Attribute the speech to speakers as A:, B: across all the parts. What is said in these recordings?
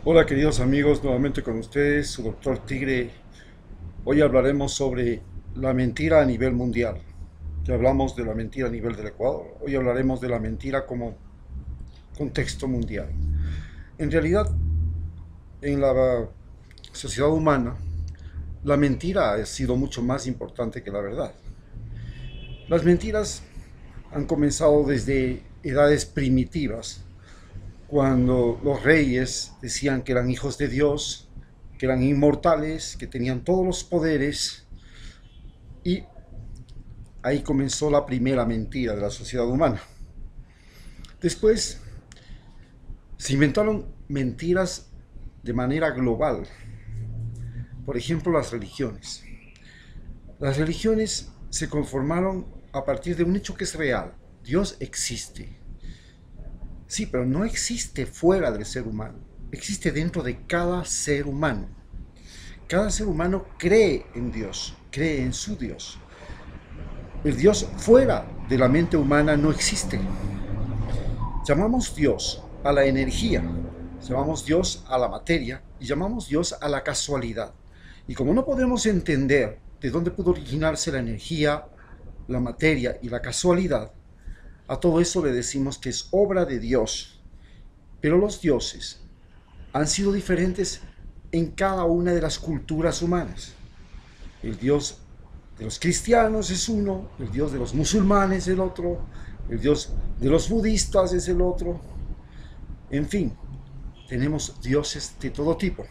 A: Hola queridos amigos, nuevamente con ustedes, su doctor Tigre. Hoy hablaremos sobre la mentira a nivel mundial. Ya hablamos de la mentira a nivel del Ecuador, hoy hablaremos de la mentira como contexto mundial. En realidad, en la sociedad humana, la mentira ha sido mucho más importante que la verdad. Las mentiras han comenzado desde edades primitivas, cuando los reyes decían que eran hijos de Dios, que eran inmortales, que tenían todos los poderes, y ahí comenzó la primera mentira de la sociedad humana. Después se inventaron mentiras de manera global. Por ejemplo, las religiones. Las religiones se conformaron a partir de un hecho que es real. Dios existe. Sí, pero no existe fuera del ser humano. Existe dentro de cada ser humano. Cada ser humano cree en Dios, cree en su Dios. El Dios fuera de la mente humana no existe. Llamamos Dios a la energía, llamamos Dios a la materia y llamamos Dios a la casualidad. Y como no podemos entender de dónde pudo originarse la energía, la materia y la casualidad, a todo eso le decimos que es obra de Dios. Pero los dioses han sido diferentes en cada una de las culturas humanas. El Dios de los cristianos es uno, el Dios de los musulmanes es el otro, el Dios de los budistas es el otro. En fin, tenemos dioses de todo tipo.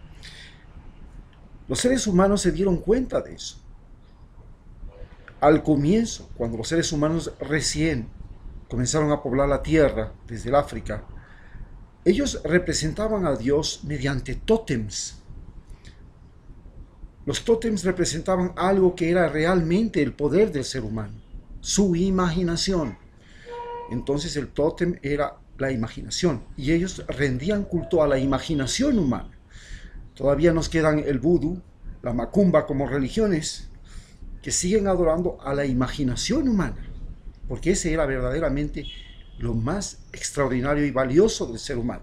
A: Los seres humanos se dieron cuenta de eso. Al comienzo, cuando los seres humanos recién comenzaron a poblar la tierra desde el África, ellos representaban a Dios mediante tótems. Los tótems representaban algo que era realmente el poder del ser humano, su imaginación. Entonces el tótem era la imaginación y ellos rendían culto a la imaginación humana. Todavía nos quedan el vudú, la macumba como religiones que siguen adorando a la imaginación humana, porque ese era verdaderamente lo más extraordinario y valioso del ser humano.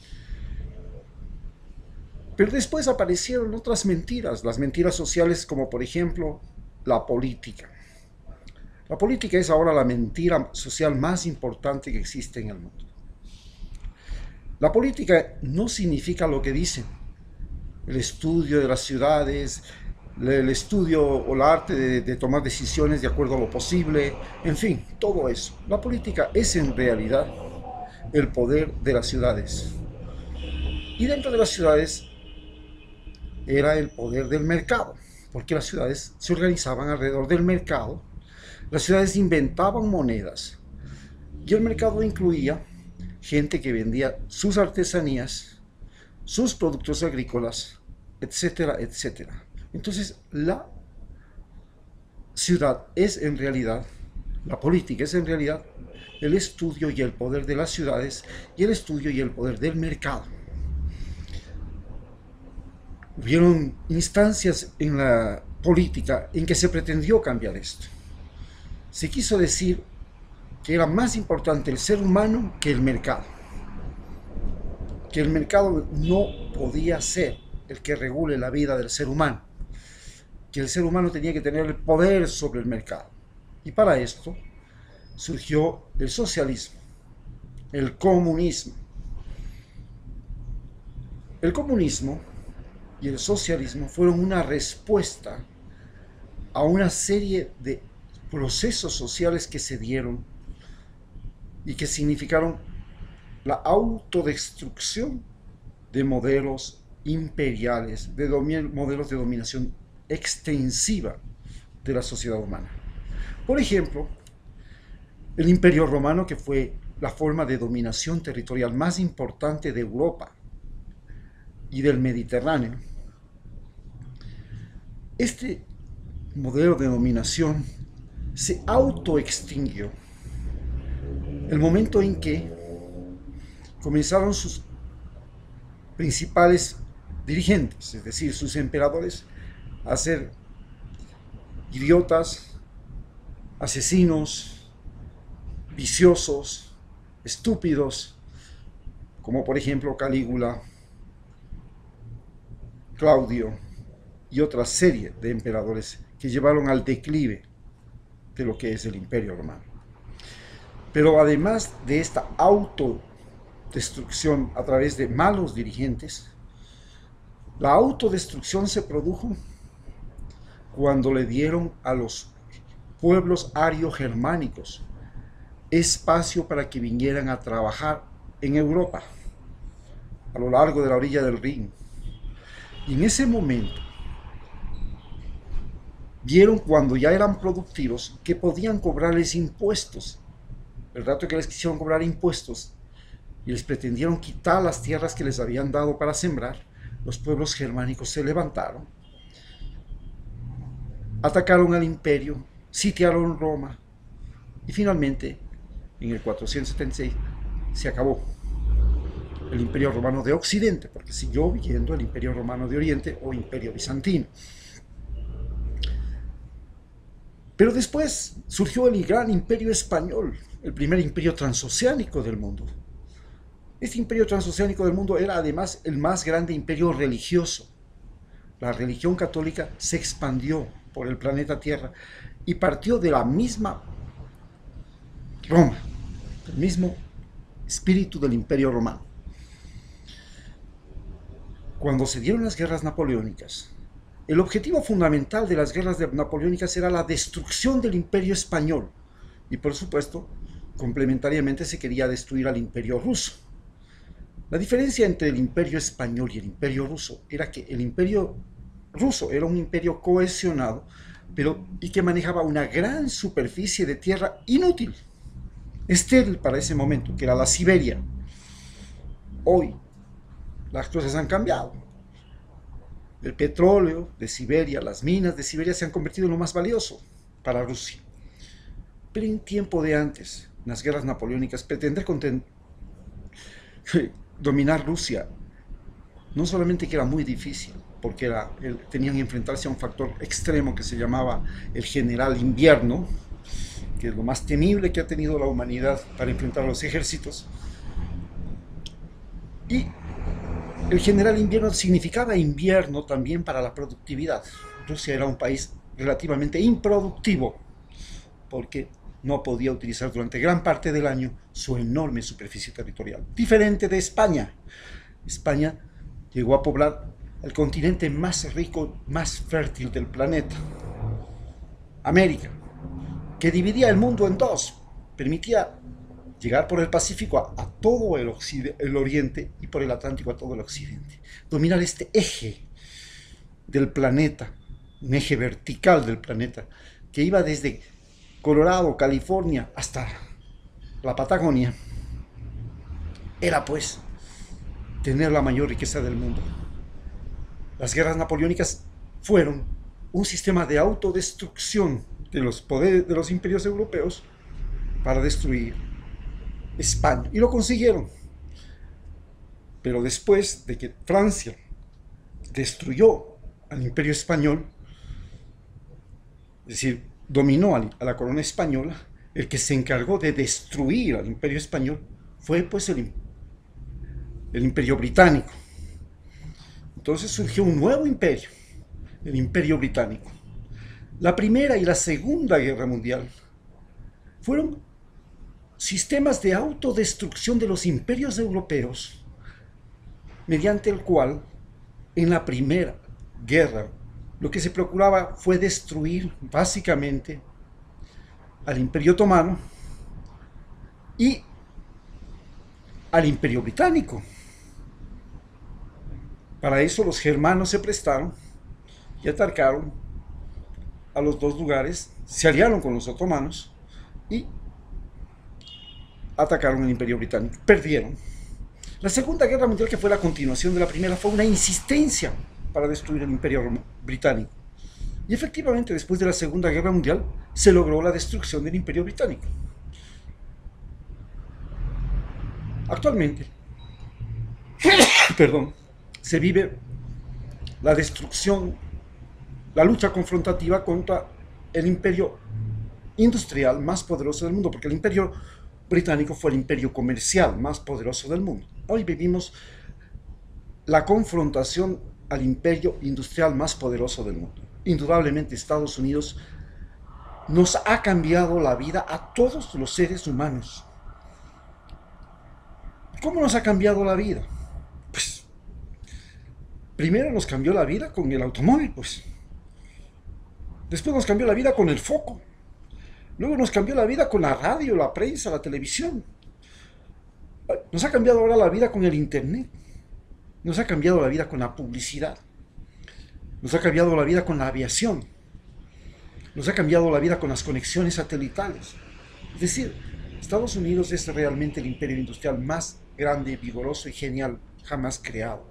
A: Pero después aparecieron otras mentiras, las mentiras sociales como por ejemplo la política. La política es ahora la mentira social más importante que existe en el mundo. La política no significa lo que dicen. El estudio de las ciudades, el estudio o el arte de tomar decisiones de acuerdo a lo posible, en fin, todo eso. La política es en realidad el poder de las ciudades. Y dentro de las ciudades era el poder del mercado, porque las ciudades se organizaban alrededor del mercado. Las ciudades inventaban monedas y el mercado incluía gente que vendía sus artesanías, sus productos agrícolas, etcétera, etcétera. Entonces, la ciudad es en realidad, la política es en realidad el estudio y el poder de las ciudades y el estudio y el poder del mercado. Hubieron instancias en la política en que se pretendió cambiar esto. Se quiso decir que era más importante el ser humano que el mercado. Que el mercado no podía ser el que regule la vida del ser humano. Que el ser humano tenía que tener el poder sobre el mercado. Y para esto surgió el socialismo, el comunismo. El comunismo y el socialismo fueron una respuesta a una serie de procesos sociales que se dieron y que significaron la autodestrucción de modelos imperiales, de modelos de dominación extensiva de la sociedad humana. Por ejemplo, el Imperio Romano, que fue la forma de dominación territorial más importante de Europa y del Mediterráneo. Este modelo de dominación se autoextinguió el momento en que comenzaron sus principales dirigentes, es decir, sus emperadores, a ser idiotas, asesinos, viciosos, estúpidos, como por ejemplo Calígula, Claudio y otra serie de emperadores que llevaron al declive de lo que es el Imperio Romano. Pero además de esta autodestrucción a través de malos dirigentes, la autodestrucción se produjo cuando le dieron a los pueblos ario-germánicos espacio para que vinieran a trabajar en Europa, a lo largo de la orilla del Rin. Y en ese momento vieron, cuando ya eran productivos, que podían cobrarles impuestos. El rato que les quisieron cobrar impuestos y les pretendieron quitar las tierras que les habían dado para sembrar, los pueblos germánicos se levantaron, atacaron al imperio, sitiaron Roma y finalmente en el 476 se acabó el Imperio Romano de Occidente, porque siguió viviendo el Imperio Romano de Oriente o Imperio Bizantino. Pero después surgió el gran Imperio Español, el primer imperio transoceánico del mundo. Este imperio transoceánico del mundo era además el más grande imperio religioso. La religión católica se expandió por el planeta Tierra y partió de la misma Roma, del mismo espíritu del Imperio Romano. Cuando se dieron las guerras napoleónicas, el objetivo fundamental de las guerras napoleónicas era la destrucción del Imperio español y, por supuesto, complementariamente se quería destruir al Imperio ruso. La diferencia entre el Imperio español y el Imperio ruso era que el Imperio ruso era un imperio cohesionado, y que manejaba una gran superficie de tierra inútil, estéril para ese momento, que era la Siberia. Hoy las cosas han cambiado. El petróleo de Siberia, las minas de Siberia se han convertido en lo más valioso para Rusia. Pero en tiempo de antes, en las guerras napoleónicas, pretender dominar Rusia no solamente que era muy difícil, porque tenían que enfrentarse a un factor extremo que se llamaba el general invierno, que es lo más temible que ha tenido la humanidad para enfrentar a los ejércitos. Y el general invierno significaba invierno también para la productividad. Rusia era un país relativamente improductivo, porque no podía utilizar durante gran parte del año su enorme superficie territorial. Diferente de España. España llegó a poblar el continente más rico, más fértil del planeta, América, que dividía el mundo en dos, permitía llegar por el Pacífico a todo el oriente y por el Atlántico a todo el occidente. Dominar este eje del planeta, un eje vertical del planeta, que iba desde Colorado, California, hasta la Patagonia, era pues tener la mayor riqueza del mundo. Las guerras napoleónicas fueron un sistema de autodestrucción de los poderes de los imperios europeos para destruir España, y lo consiguieron. Pero después de que Francia destruyó al imperio español, es decir, dominó a la corona española, el que se encargó de destruir al imperio español fue pues el imperio británico. Entonces surgió un nuevo imperio, el Imperio Británico. La Primera y la Segunda Guerra Mundial fueron sistemas de autodestrucción de los imperios europeos, mediante el cual en la Primera Guerra lo que se procuraba fue destruir básicamente al Imperio Otomano y al Imperio Británico. Para eso los germanos se prestaron y atacaron a los dos lugares, se aliaron con los otomanos y atacaron el Imperio Británico. Perdieron. La Segunda Guerra Mundial, que fue la continuación de la primera, fue una insistencia para destruir el Imperio Británico. Y efectivamente, después de la Segunda Guerra Mundial, se logró la destrucción del Imperio Británico. Actualmente, se vive la destrucción, la lucha confrontativa contra el imperio industrial más poderoso del mundo, porque el Imperio Británico fue el imperio comercial más poderoso del mundo. Hoy vivimos la confrontación al imperio industrial más poderoso del mundo. Indudablemente Estados Unidos nos ha cambiado la vida a todos los seres humanos. ¿Cómo nos ha cambiado la vida? Pues primero nos cambió la vida con el automóvil, pues. Después nos cambió la vida con el foco. Luego nos cambió la vida con la radio, la prensa, la televisión. Nos ha cambiado ahora la vida con el internet. Nos ha cambiado la vida con la publicidad. Nos ha cambiado la vida con la aviación. Nos ha cambiado la vida con las conexiones satelitales. Es decir, Estados Unidos es realmente el imperio industrial más grande, vigoroso y genial jamás creado.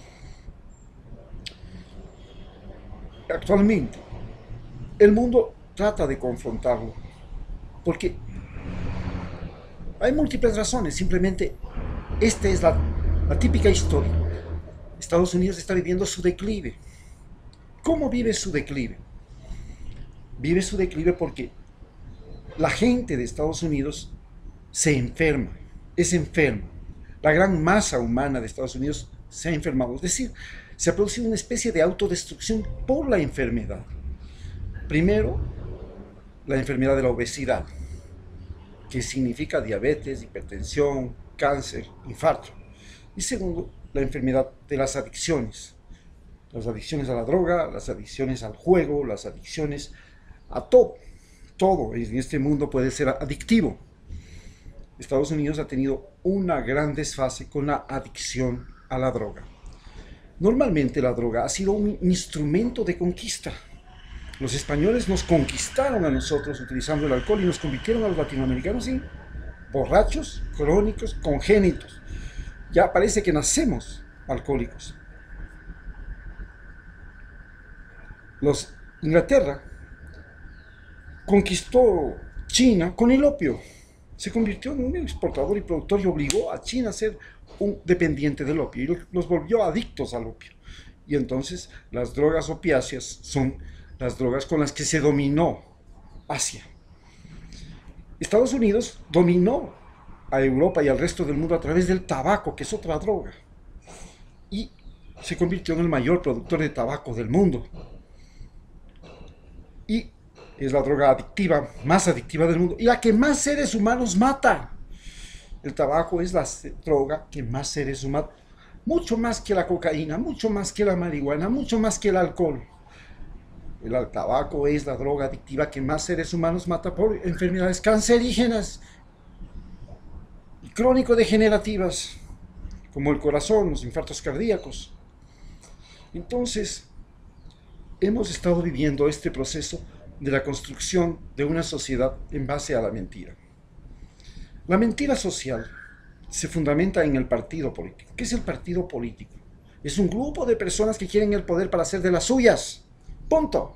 A: Actualmente, el mundo trata de confrontarlo, porque hay múltiples razones. Simplemente, esta es la típica historia. Estados Unidos está viviendo su declive. ¿Cómo vive su declive? Vive su declive porque la gente de Estados Unidos se enferma, es enferma. La gran masa humana de Estados Unidos se ha enfermado, es decir, se ha producido una especie de autodestrucción por la enfermedad. Primero, la enfermedad de la obesidad, que significa diabetes, hipertensión, cáncer, infarto. Y segundo, la enfermedad de las adicciones a la droga, las adicciones al juego, las adicciones a todo. Todo en este mundo puede ser adictivo. Estados Unidos ha tenido una gran desfase con la adicción a la droga. Normalmente la droga ha sido un instrumento de conquista. Los españoles nos conquistaron a nosotros utilizando el alcohol y nos convirtieron a los latinoamericanos en borrachos, crónicos, congénitos. Ya parece que nacemos alcohólicos. Inglaterra conquistó China con el opio. Se convirtió en un exportador y productor y obligó a China a ser un dependiente del opio y los volvió adictos al opio. Y entonces las drogas opiáceas son las drogas con las que se dominó Asia. Estados Unidos dominó a Europa y al resto del mundo a través del tabaco, que es otra droga. Y se convirtió en el mayor productor de tabaco del mundo. Y es la droga adictiva, más adictiva del mundo y la que más seres humanos mata. El tabaco es la droga que más seres humanos, mucho más que la cocaína, mucho más que la marihuana, mucho más que el alcohol. El tabaco es la droga adictiva que más seres humanos mata por enfermedades cancerígenas y crónico-degenerativas, como el corazón, los infartos cardíacos. Entonces, hemos estado viviendo este proceso de la construcción de una sociedad en base a la mentira. La mentira social se fundamenta en el partido político. ¿Qué es el partido político? Es un grupo de personas que quieren el poder para hacer de las suyas. Punto.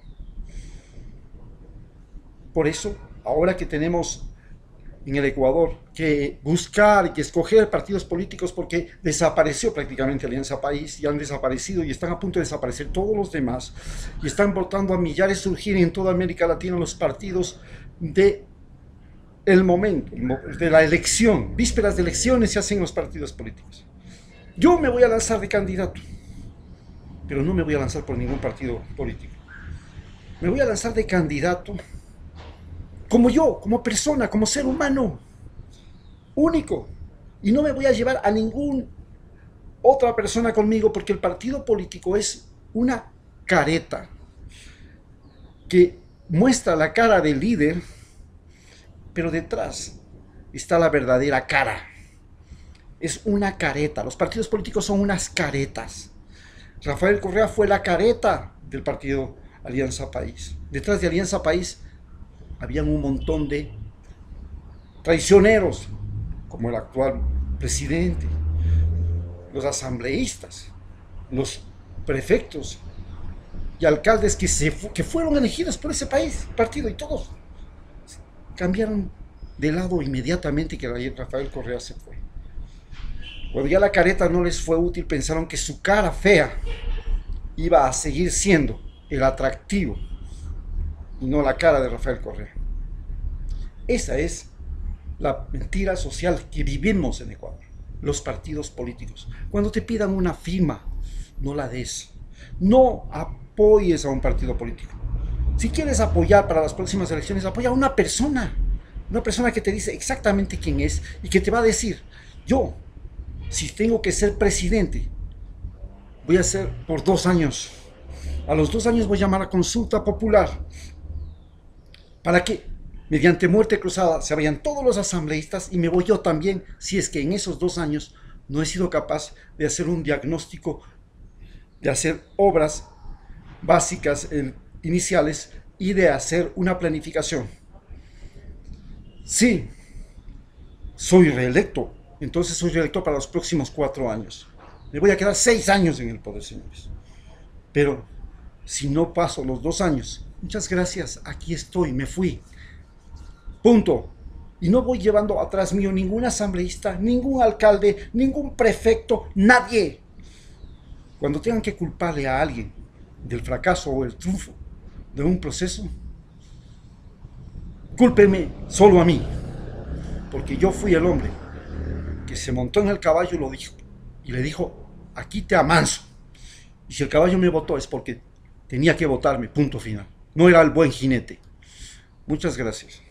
A: Por eso, ahora que tenemos en el Ecuador que buscar y que escoger partidos políticos, porque desapareció prácticamente Alianza País, y han desaparecido y están a punto de desaparecer todos los demás, y están voltando a millares surgir en toda América Latina los partidos de el momento, de la elección, vísperas de elecciones se hacen los partidos políticos. Yo me voy a lanzar de candidato, pero no me voy a lanzar por ningún partido político. Me voy a lanzar de candidato como yo, como persona, como ser humano, único. Y no me voy a llevar a ninguna otra persona conmigo, porque el partido político es una careta que muestra la cara del líder, pero detrás está la verdadera cara. Es una careta. Los partidos políticos son unas caretas. Rafael Correa fue la careta del partido Alianza País. Detrás de Alianza País habían un montón de traicioneros, como el actual presidente, los asambleístas, los prefectos y alcaldes que fueron elegidos por ese partido, y todos cambiaron de lado inmediatamente que Rafael Correa se fue. Cuando ya la careta no les fue útil, pensaron que su cara fea iba a seguir siendo el atractivo y no la cara de Rafael Correa. Esa es la mentira social que vivimos en Ecuador, los partidos políticos. Cuando te pidan una firma, no la des. No apoyes a un partido político. Si quieres apoyar para las próximas elecciones, apoya a una persona que te dice exactamente quién es y que te va a decir, yo, si tengo que ser presidente, voy a ser por 2 años. A los 2 años voy a llamar a consulta popular para que mediante muerte cruzada se vayan todos los asambleístas y me voy yo también, si es que en esos 2 años no he sido capaz de hacer un diagnóstico, de hacer obras básicas iniciales y de hacer una planificación. Sí, soy reelecto, entonces soy reelecto para los próximos 4 años. Me voy a quedar 6 años en el poder, señores. Pero si no paso los 2 años, muchas gracias, aquí estoy, me fui. Punto. Y no voy llevando atrás mío ningún asambleísta, ningún alcalde, ningún prefecto, nadie. Cuando tengan que culparle a alguien del fracaso o el triunfo de un proceso, cúlpenme solo a mí, porque yo fui el hombre que se montó en el caballo y lo dijo, y le dijo, aquí te amanso. Y si el caballo me votó es porque tenía que votarme, punto final. No era el buen jinete. Muchas gracias.